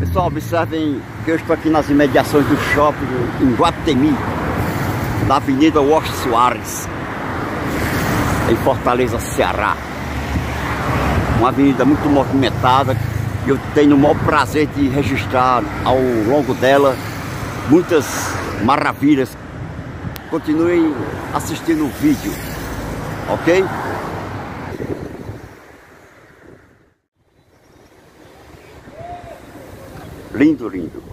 Pessoal, observem que eu estou aqui nas imediações do shopping em Guatemi, na Avenida Washington Soares, em Fortaleza, Ceará. Uma avenida muito movimentada e eu tenho o maior prazer de registrar ao longo dela muitas maravilhas. Continuem assistindo o vídeo, ok? Lindo, lindo.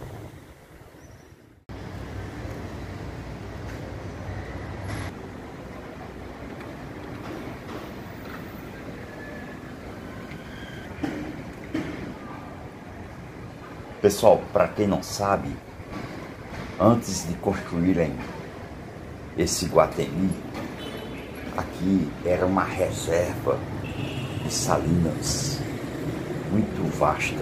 Pessoal, para quem não sabe, antes de construírem esse Guatemi, aqui era uma reserva de salinas muito vasta.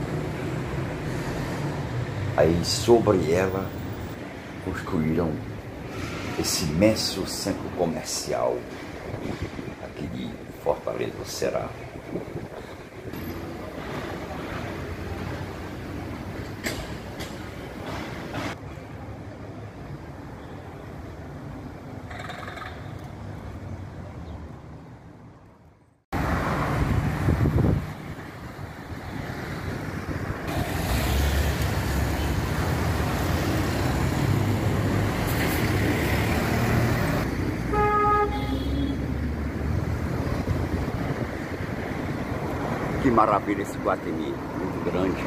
Aí sobre ela construíram esse imenso centro comercial aqui de Fortaleza, Ceará. Que maravilha esse Guatemi, muito grande.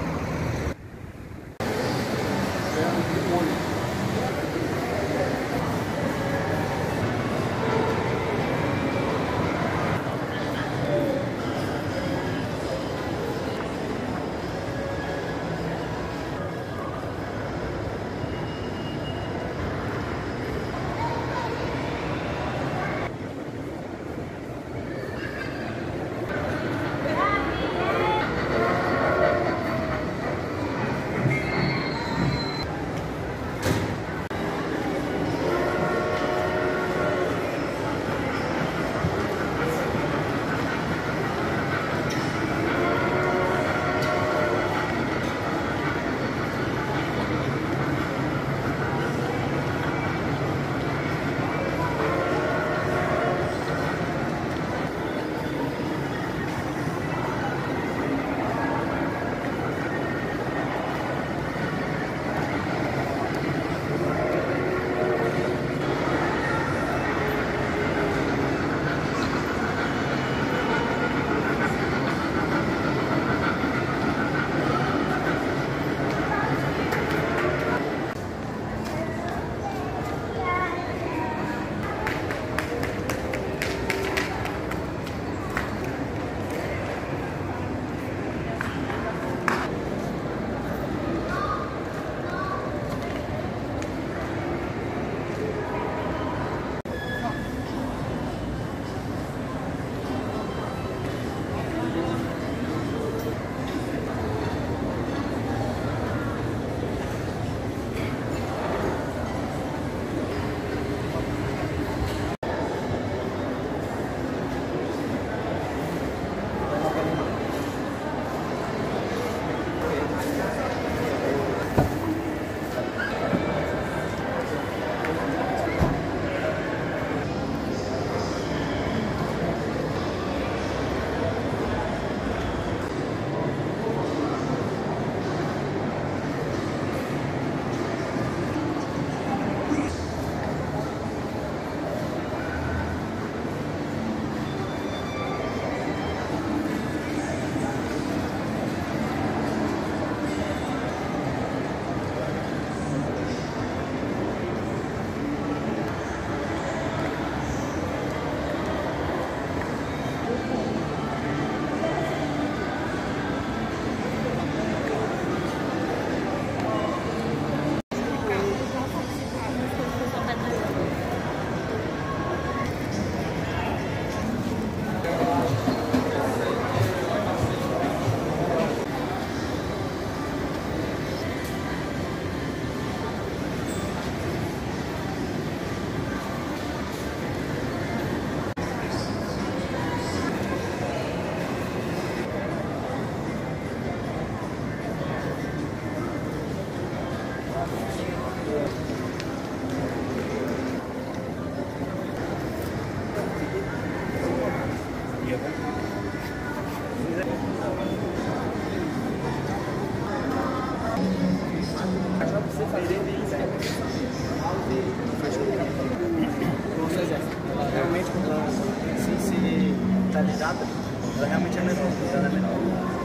Ela realmente, quando ela se finalizada, ela realmente é menor. Ela é menor.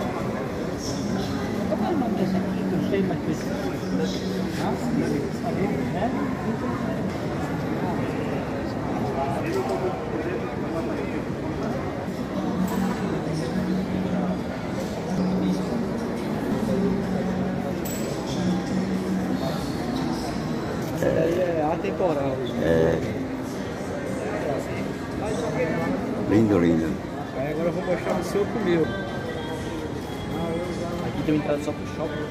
Qual é o nome desse aqui? Que eu sei, mas precisa. Aí é atemporal. Lindo, lindo. Aí agora eu vou mostrar o seu comigo. Aqui tem uma entrada só pro shopping.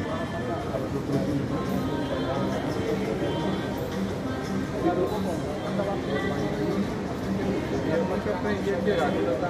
Eu aprendi a virar,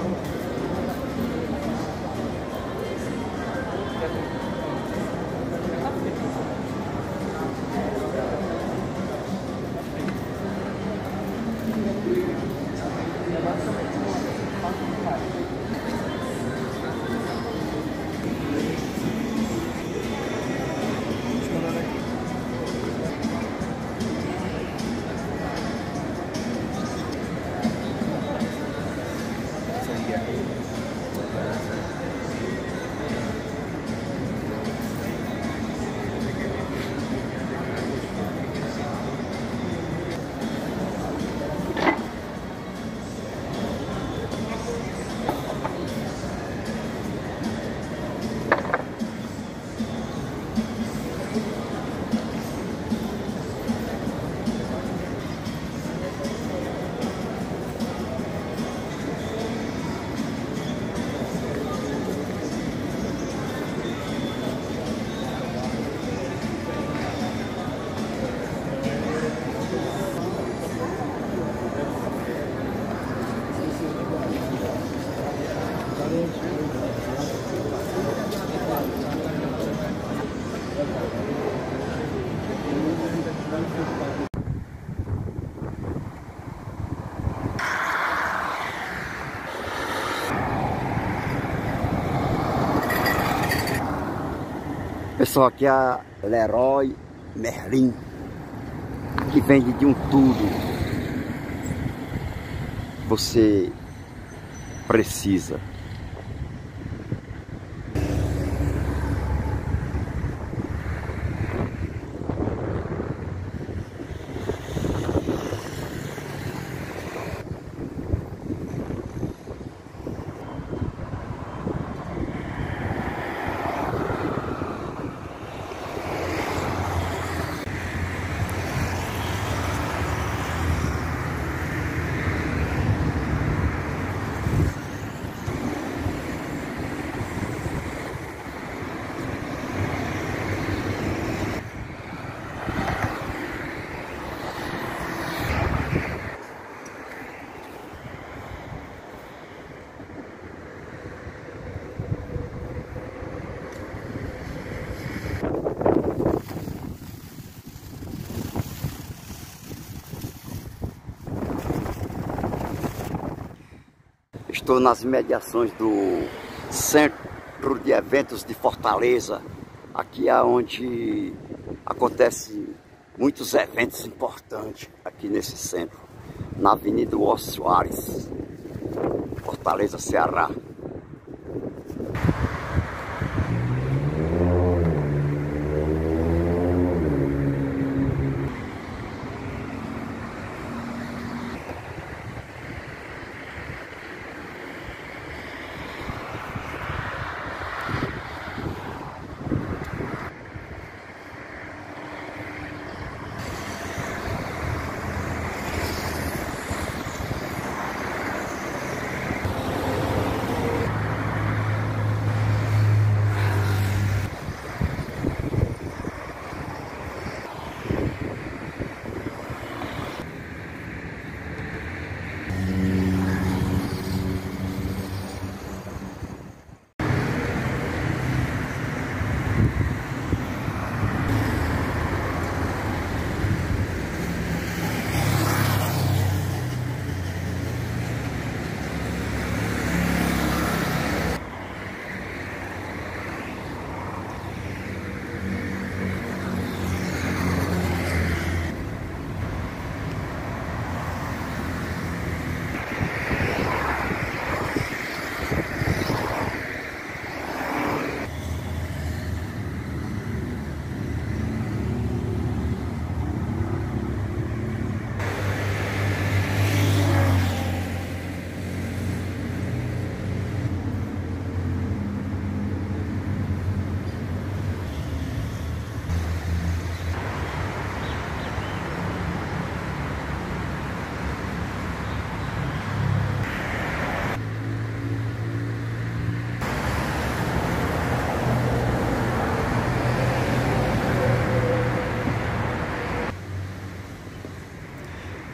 Pessoal, aqui é a Leroy Merlin, que vende de um tudo que você precisa. Estou nas mediações do Centro de Eventos de Fortaleza. Aqui é onde acontecem muitos eventos importantes aqui nesse centro, na Avenida Washington Soares, Fortaleza, Ceará.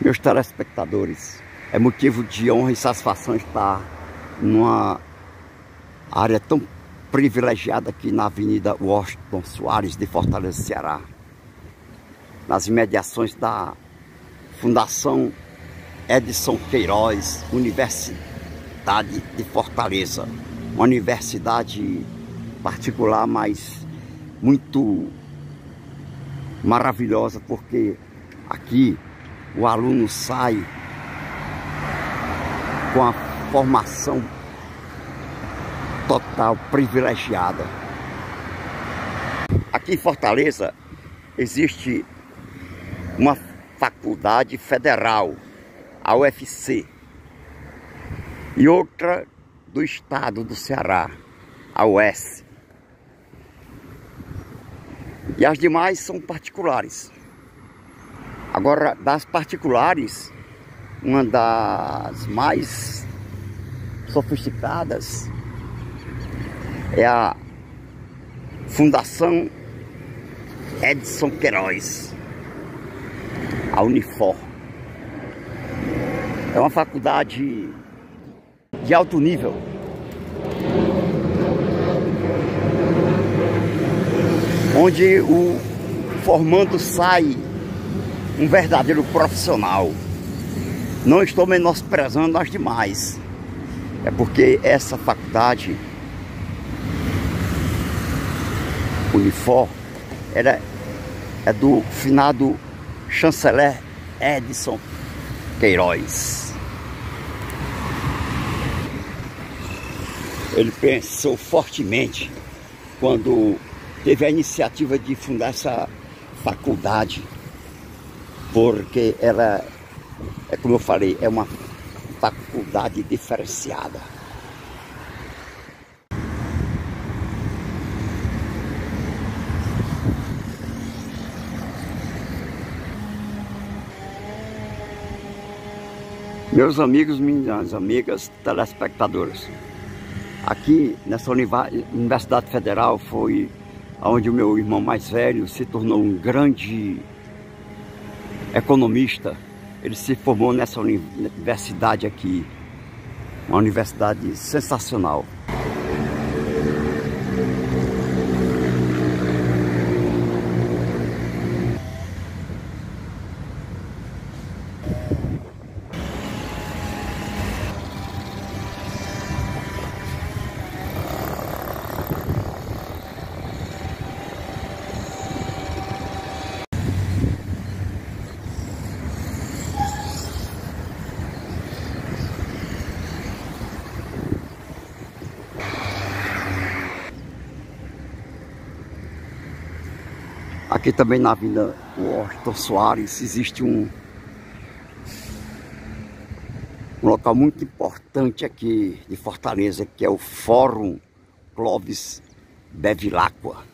Meus telespectadores, é motivo de honra e satisfação estar numa área tão privilegiada aqui na Avenida Washington Soares de Fortaleza, Ceará, nas imediações da Fundação Edson Queiroz, Universidade de Fortaleza, uma universidade particular, mas muito maravilhosa, porque aqui o aluno sai com a formação total, privilegiada. Aqui em Fortaleza existe uma faculdade federal, a UFC, e outra do estado do Ceará, a UES. E as demais são particulares. Agora, das particulares, uma das mais sofisticadas é a Fundação Edson Queiroz, a Unifor. É uma faculdade de alto nível, onde o formando sai um verdadeiro profissional. Não estou menosprezando as demais, é porque essa faculdade Unifor é do finado chanceler Edson Queiroz. Ele pensou fortemente quando teve a iniciativa de fundar essa faculdade, porque ela, como eu falei, é uma faculdade diferenciada. Meus amigos, minhas amigas telespectadoras, aqui nessa Universidade Federal foi onde o meu irmão mais velho se tornou um grande economista. Ele se formou nessa universidade aqui, uma universidade sensacional. Aqui também na Avenida Washington Soares existe um local muito importante aqui de Fortaleza, que é o Fórum Clóvis Bevilacqua.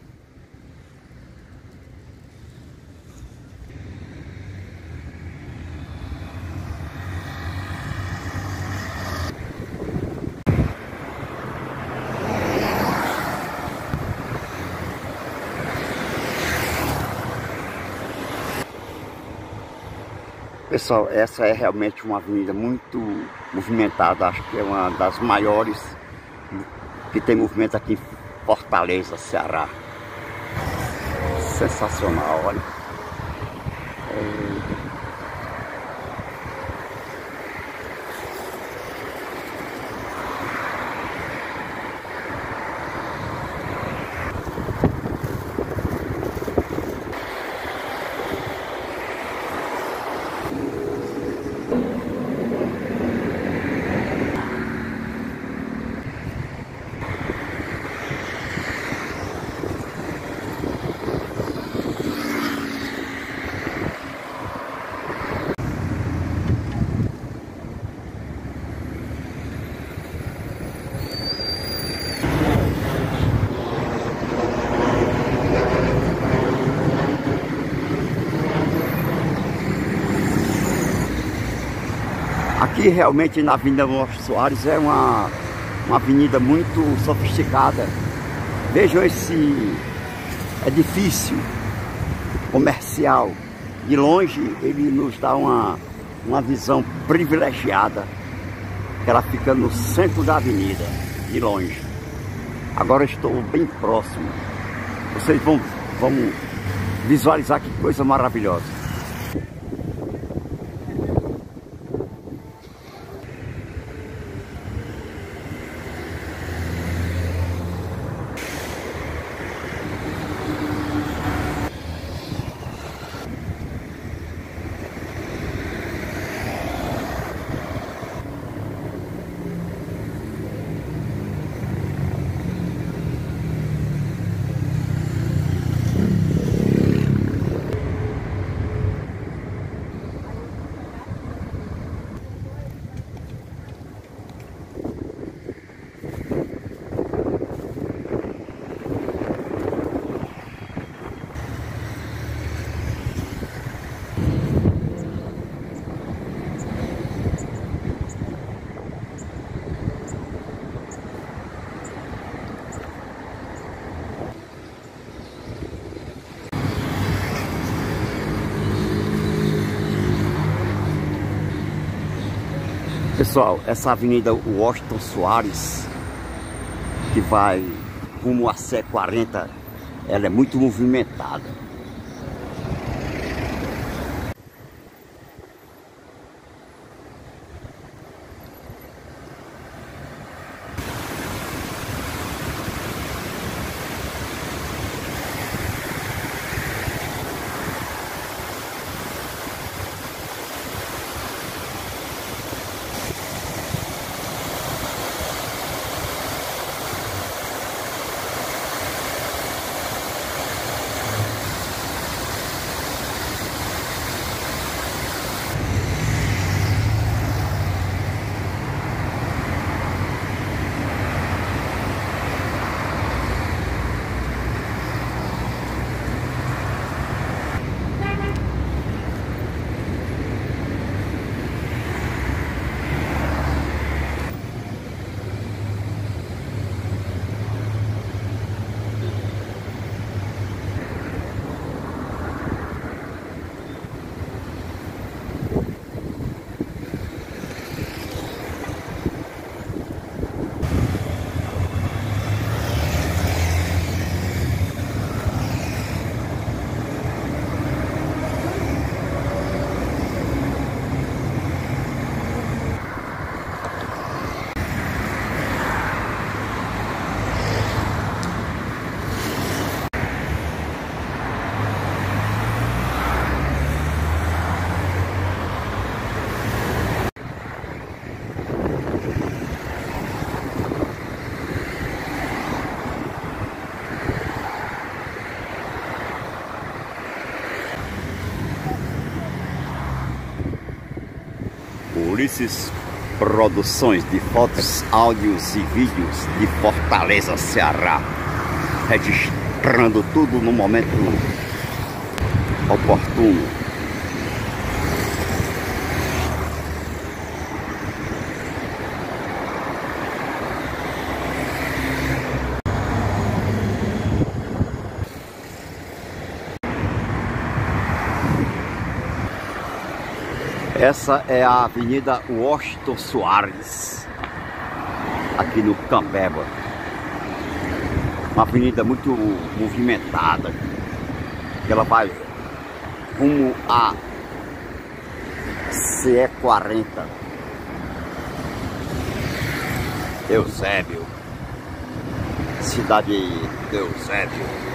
Pessoal, essa é realmente uma avenida muito movimentada, acho que é uma das maiores que tem movimento aqui em Fortaleza, Ceará. Sensacional, olha. Aqui realmente na Avenida Washington Soares é uma avenida muito sofisticada. Vejam esse edifício comercial De longe ele nos dá uma visão privilegiada, que ela fica no centro da avenida, de longe. Agora estou bem próximo. Vocês vão visualizar que coisa maravilhosa. Pessoal, essa avenida Washington Soares, que vai rumo a C40, ela é muito movimentada. Ulisses Produções de fotos, áudios e vídeos de Fortaleza, Ceará, registrando tudo no momento oportuno. Essa é a Avenida Washington Soares, aqui no Cambeba. Uma avenida muito movimentada, que ela vai rumo a CE40. Eusébio, cidade de Eusébio.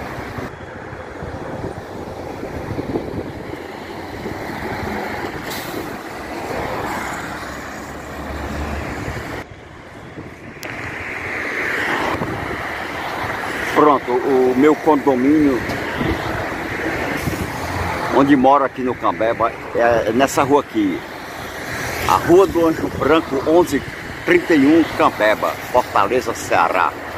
Pronto, o meu condomínio, onde moro aqui no Cambeba, é nessa rua aqui. A Rua do Anjo Branco, 1131, Cambeba, Fortaleza, Ceará.